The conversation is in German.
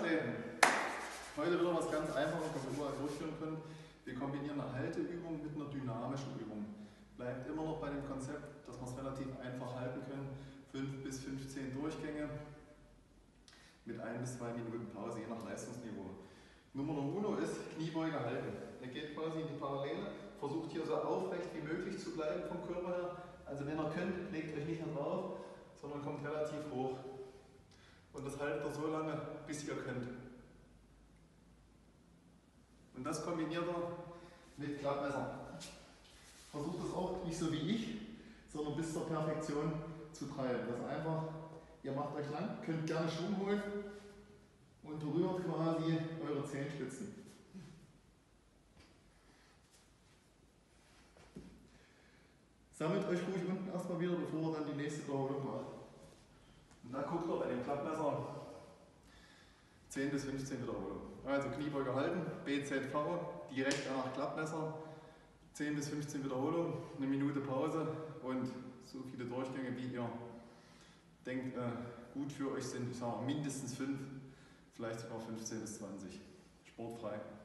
Eintreten. Heute wieder was ganz Einfaches, was wir überall durchführen können. Wir kombinieren eine Halteübung mit einer dynamischen Übung. Bleibt immer noch bei dem Konzept, dass wir es relativ einfach halten können. 5 bis 15 Durchgänge mit 1 bis 2 Minuten Pause, je nach Leistungsniveau. Nummer 1 ist Kniebeuge halten. Er geht quasi in die Parallele, versucht hier so aufrecht wie möglich zu bleiben vom Körper her. Also wenn ihr könnt, legt euch nicht nur drauf, sondern kommt relativ hoch. Und das haltet ihr so lange, bis ihr könnt. Und das kombiniert ihr mit Klappmesser. Versucht es auch nicht so wie ich, sondern bis zur Perfektion zu treiben. Das ist einfach, ihr macht euch lang, könnt gerne Schwung holen und berührt quasi eure Zehenspitzen. Sammelt euch ruhig unten erstmal wieder, bevor ihr dann die nächste Wiederholung macht. Und dann guckt ihr bei dem Klappmesser 10 bis 15 Wiederholungen. Also Kniebeuge halten, BZV, direkt nach Klappmesser, 10 bis 15 Wiederholungen, eine Minute Pause und so viele Durchgänge, wie ihr denkt gut für euch sind. Ich sage mindestens 5, vielleicht sogar 15 bis 20. Sportfrei.